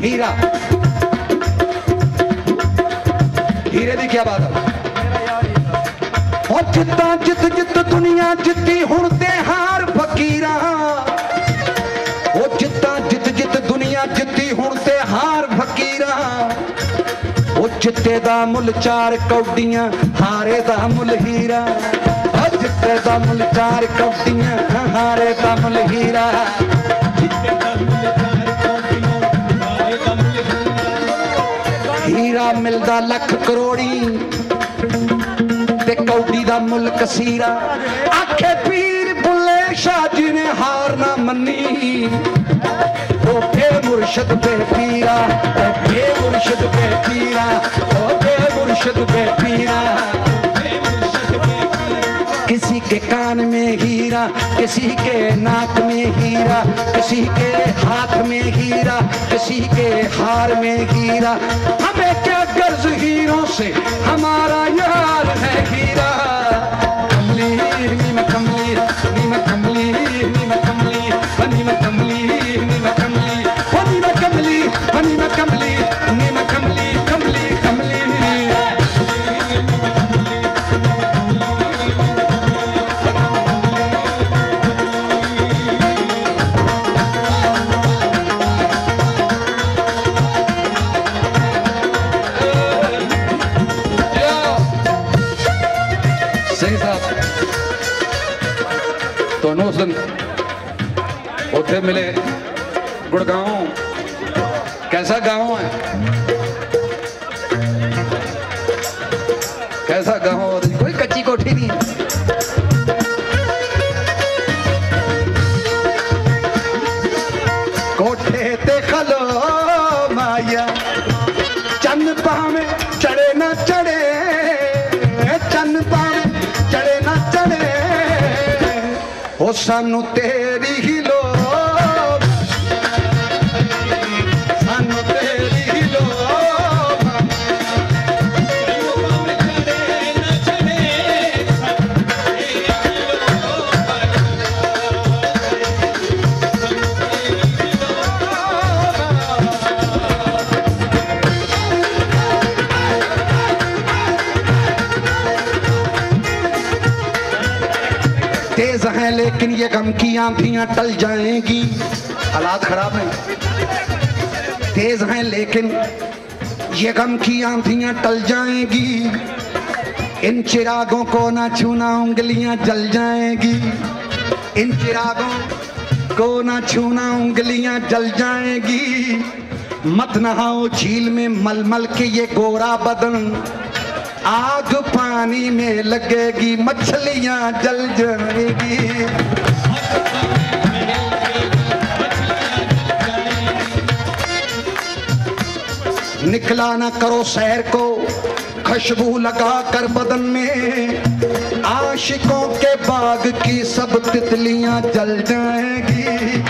हीरा, हीरे की क्या बात है। और जिता जित जित दुनिया जिती हुण ते हार फकीरा, वो जिता जित जित दुनिया जिती हुण ते हार फकीरा, वो जिते दा मुल 4 कौडियां हारे दा मुल हीरा, जिते दा मुल 4 कौडियां हारे दा मुल हीरा। हीरा मिलदा लख करोड़ी ते कौडी दा मुल कसीरा, आखे पीर बुल्ले शाह जी ने हार ना मन्नी, ओ बे मुर्शद बे पीरा, ओ बे मुर्शद बे पीरा, ओ बे मुर्शद बे पीरा। किसी के कान में हीरा, किसी के नाक में हीरा, किसी के हाथ में हीरा, किसी के हार में हीरा। हमें क्या गर्ज हीरों से, हमारा यार है हीरा। कमली नीम कमली नीम कमली नीम कमली नीम कमली नीम कमली नीम कमली नीम कमली नीम कमली कमली कमली। दोनों दिन उठे मिले गुड़गांव, कैसा गांव है, कैसा गांव, कोई कच्ची कोठी नहीं। कोठे ते खलो माया, चंद पावे चढ़े ना चढ़े, चंद पावे चढ़े ना चढ़े, ओ सानू तेरी ही लोग, सानू तेरी ही लोग। तेज हैं लेकिन ये गम की आंधियां टल जाएंगी, हालात खराब हैं। तेज हैं लेकिन ये गम की आंधियां टल जाएंगी, इन चिरागों को ना छूना उंगलियां जल जाएंगी, इन चिरागों को ना छूना उंगलियां जल जाएंगी। मत नहाओ झील में मल मल के ये गोरा बदन, आग पानी में लगेगी मछलियां जल जाएगी। निकला ना करो शहर को खुशबू लगा कर बदन में, आशिकों के बाग की सब तितलियां जल जाएगी।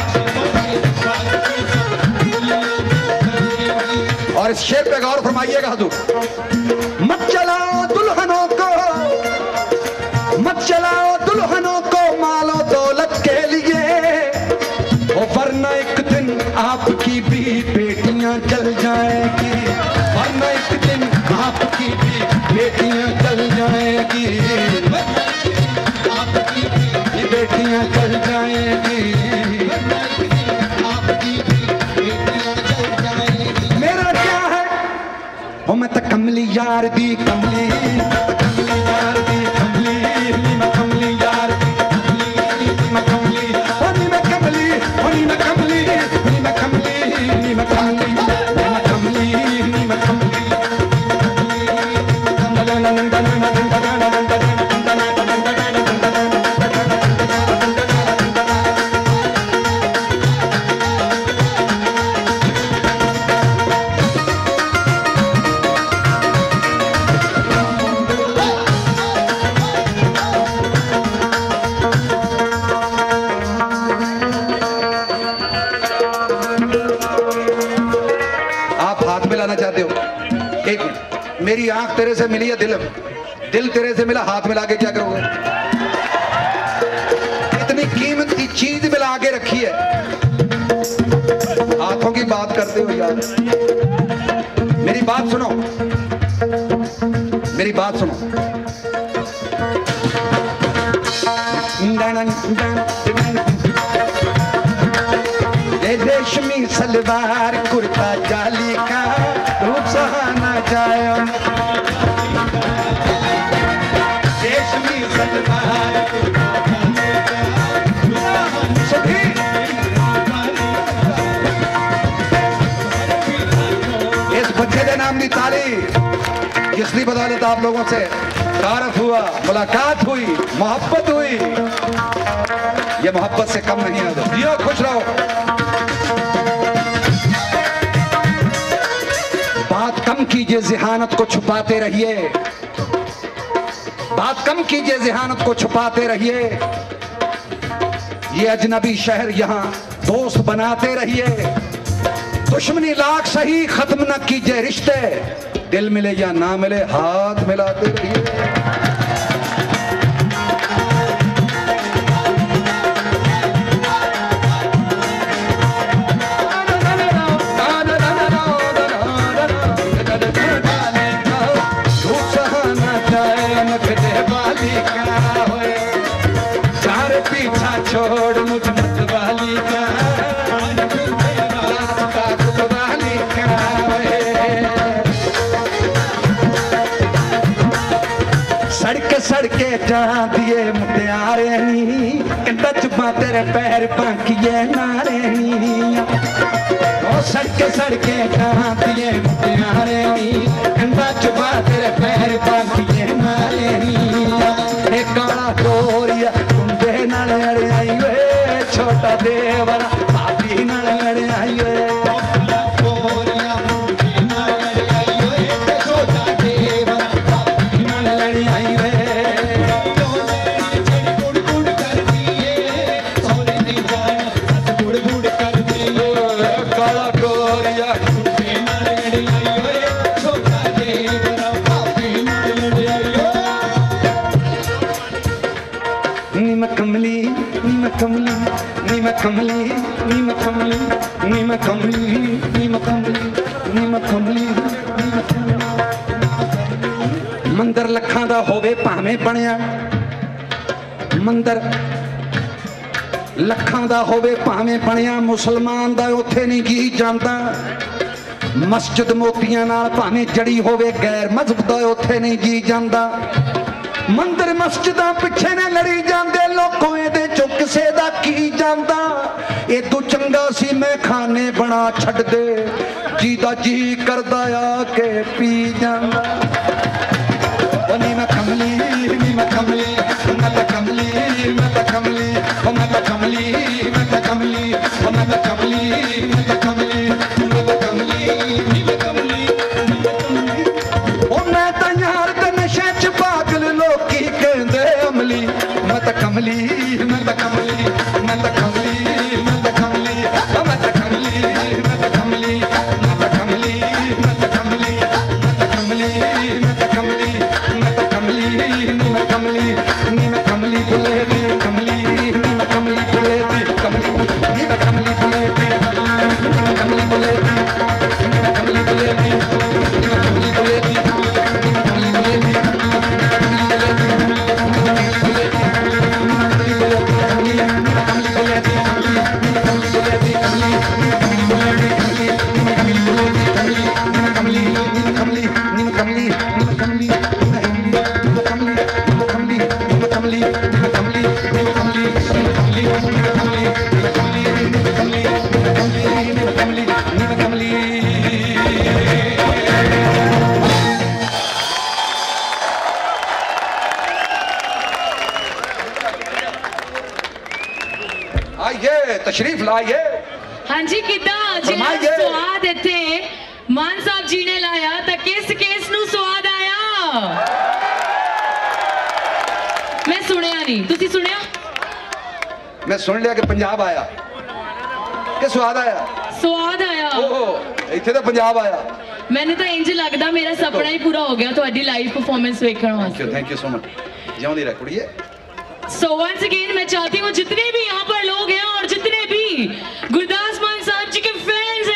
और इस शेर पे गौर फरमाइएगा हुजूर। मत चलाओ दुल्हनों को, मत चलाओ दुल्हनों को मालो दौलत के लिए, वरना एक दिन आपकी भी बेटियां जल जाएगी, वरना एक दिन आपकी भी बेटियां जल जाएगी, आपकी भी बेटियां जल जाएगी, आपकी भी बेटियां जल जाएगी। मेरा क्या है ओ मैं तो कमली यार दी कमली, कमली यार दी कमली, मैं कमली यार दी कमली, मैं कमली, ओनी मैं कमली, ओनी मैं कमली, नी मैं कमली, नी मैं कमली, मैं कमली, नी मैं कमली। चाहते हो एक मेरी आंख तेरे से मिली है, दिल तेरे से मिला, हाथ मिला के क्या करोगे? इतनी कीमती चीज मिला के रखी है, हाथ हाथों की बात करते हो यार। मेरी बात सुनो, मेरी बात सुनो। ये रेशमी सलवार कुर्ता जाली का रूप सहाना जाए। रेशमी सलवार सभी इस बच्चे के नाम की ताली जिसकी बदौलत आप लोगों से तारफ हुआ, मुलाकात हुई, मोहब्बत हुई। ये मोहब्बत से कम नहीं है। जियो, खुश रहो। बात कम कीजिए, ज़हानत को छुपाते रहिए। बात कम कीजिए, ज़हानत को छुपाते रहिए। ये अजनबी शहर यहां दोस्त बनाते रहिए। दुश्मनी लाख सही, खत्म न कीजिए रिश्ते। दिल मिले या ना मिले, हाथ मिलाते रहिए। छोड़ मुझ मत वाली का, वाली का सड़के सड़के जा दिए मुटियारे नी, कंधा चुपा तेरे पैर पाकिए नारे नी। ओ सड़के सड़के जा दिए मुटियारे नी, कंधा चुपा तेरे पैर पाकिए नारे नी। एक काला गोरिया नाल लड़ आई वे, छोटा देवरा भाभी नाल लड़ आई वे। छोटा देवरा भाभी नाल लड़ आई वे। गुड़ गुड़ कर दिए सोने दी जान, गुड़ गुड़ कर दिए। काला गोरिया नाल लड़ आई वे, छोटा देवरा भाभी नाल लड़ आई वे। नीम कमली, नीम कमली, नीम कमली, नीम कमली, नीम कमली, नीम कमली, नीम कमली, नीम कमली। मंदिर लखां दा होवे भावें बणिया, मंदिर लखां दा होवे भावें बणिया, मुसलमान दा उत्थे नहीं जी जांदा। मस्जिद मोतियां नाल भावें जड़ी होवे, गैर मजहब दा उत्थे नहीं जी जांदा। मंदिर मस्जिदां पिछे ने लड़ी जांदे, लोकों दे चो किसे दा की जांदा। ए तू चंगा सी मैं खाने बना छड़ दे, जीदा जी करदा आके पी जांदा। नी मैं कमली, नी मैं कमली, मैं तो कमली, मैं तो कमली, मैं तो कमली, मैं तो कमली, मैं तो कमली, मैं तो कमली, मैं तो कमली, नी मैं कमली, नी मैं कमली। ओ मैं तो यार ते नशे च पागल लोकी कहंदे अमली। मैं तो कमली, मैं तो कमली, मैं तो कमली, मैं तो कमली, मैं तो कमली, मैं तो कमली, मैं तो कमली, मैं तो कमली, मैं तो कमली, मैं तो कमली, मैं तो कमली, नी मैं कमली, नी मैं कमली बुले दी कमली, नी मैं कमली बुले दी कमली, नी मैं कमली बुले दी, नी मैं कमली बुले दी, नी मैं कमली बुले दी, नी मैं कमली बुले दी, नी मैं कमली बुले दी, आइए तशरीफ लाइए। हाँ जी किदा स्वाद इत्थे मान साहब जी ने लाया तो किस केस नू स्वाद आया? मैं सुनिया नहीं, तुसी सुनिया? मैं सुन लिया कि पंजाब आया कि स्वाद आया? स्वाद आया। ओह इत्थे तो पंजाब आया। मैंने तो इंज लगदा मेरा सपना ही पूरा हो गया ਤੁਹਾਡੀ लाइव परफॉर्मेंस देखने वास्ते। Thank you so much. जिंदी रह कुड़िए। So once again मैं चाहती हूँ जितने भी यहाँ पर लोग हैं और जितने भी गुरदास मान साहब जी के fans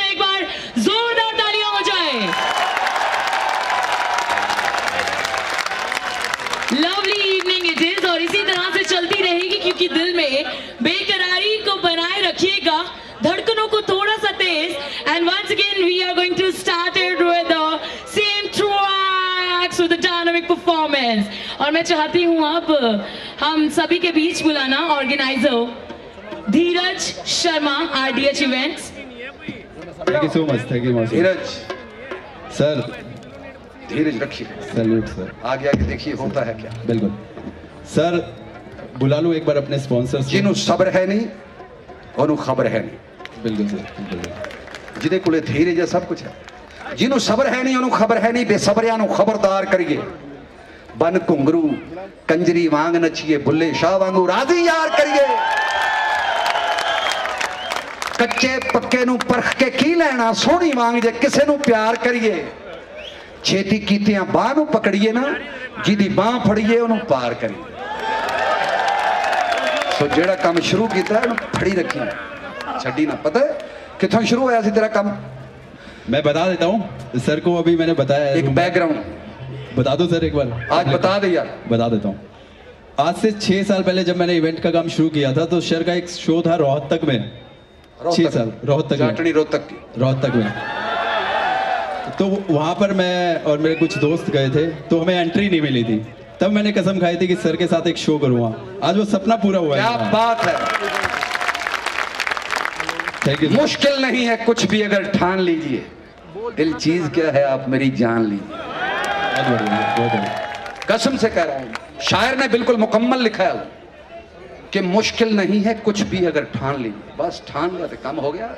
once again we are going to start it with the same tracks with the dynamic performance. और मैं चाहती हूँ अब हम सभी के बीच बुलाना organizer Dheeraj Sharma RDH events. Thank you so much. Thank you much Dheeraj sir. धीरज रखिए. Salute sir. आगे आगे देखिए होता है क्या. बिल्कुल सर. बुला लूं एक बार अपने स्पॉन्सर्स. जिन्हों सब्र है नहीं ਉਹਨੂੰ खबर है नहीं. बिल्कुल सर. बिल्कुल. ਜਿਹਦੇ ਕੋਲੇ ਧੀਰਜ ਹੈ ਸਭ ਕੁਝ ਹੈ. ਜਿਹਨੂੰ ਸਬਰ ਹੈ ਨਹੀਂ ਉਹਨੂੰ ਖਬਰ ਹੈ ਨਹੀਂ. ਬੇਸਬਰਿਆਂ ਨੂੰ ਖਬਰਦਾਰ ਕਰੀਏ. ਬਨ ਘੁੰਗਰੂ ਕੰਜਰੀ ਵਾਂਗ ਨੱਚੀਏ. ਬੁੱਲੇ ਸ਼ਾਹ ਵਾਂਗੂ ਰਾਜ਼ੀ ਯਾਰ ਕਰੀਏ. ਕੱਚੇ ਪੱਕੇ ਨੂੰ ਪਰਖ ਕੇ ਕੀ ਲੈਣਾ. ਸੋਹਣੀ ਵਾਂਗ ਜੇ ਕਿਸੇ ਨੂੰ ਪਿਆਰ ਕਰੀਏ. ਛੇਤੀ ਕੀਤਿਆਂ ਬਾਹ ਨੂੰ ਪਕੜੀਏ ਨਾ. ਜਿਹਦੀ ਬਾਹ ਫੜੀਏ ਉਹਨੂੰ ਪਾਰ ਕਰੀਏ. ਸੋ ਜਿਹੜਾ ਕੰਮ ਸ਼ੁਰੂ ਕੀਤਾ ਉਹਨੂੰ ਫੜੀ ਰੱਖੀ. ਛੱਡੀ ਨਾ. पता है किथों शुरू होया सी तेरा काम. मैं बता देता हूँ सर को. अभी मैंने बताया एक बैकग्राउंड बता दो सर एक बार. आज बता दे यार. बता देता हूँ. आज से 6 साल पहले जब मैंने इवेंट का काम शुरू किया था तो सर का एक शो था रोहतक में. 6 साल रोहतक में. तो वहां पर मैं और मेरे कुछ दोस्त गए थे तो हमें एंट्री नहीं मिली थी. तब मैंने कसम खाई थी कि सर के साथ एक शो करूंगा. आज वो सपना पूरा हुआ है. क्या बात है. Thank you. मुश्किल नहीं है कुछ भी अगर ठान लीजिए. दिल चीज क्या है आप मेरी जान लीजिए. बहुत बढ़िया. बहुत बढ़िया. कसम से कह रहा हूं. शायर ने बिल्कुल मुकम्मल लिखा है कि मुश्किल नहीं है कुछ भी अगर ठान लीजिए. बस ठान लिया तो काम हो गया.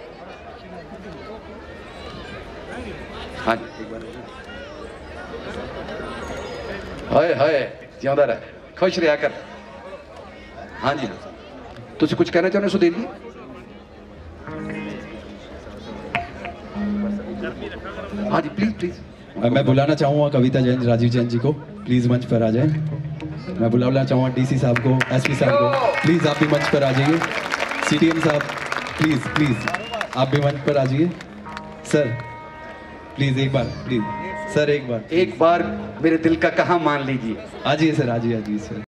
हाँ जी. हाय हाय जिंदा रह. खुश रहा कर. हाँ जी. तुझे कुछ कहना चाहते हो सुधीर जी. हाँ जी प्लीज प्लीज. मैं बुलाना चाहूँगा कविता जैन राजीव जैन जी को. प्लीज मंच पर आ जाए. मैं बुलाना चाहूँगा DC साहब को, SP साहब को. प्लीज आप भी मंच पर आ जाइए. CTM साहब प्लीज प्लीज आप भी मंच पर आ जाइए. सर प्लीज एक बार. प्लीज सर एक बार. एक बार मेरे दिल का कहाँ मान लीजिए. आ जाइए सर. आ जाइए सर.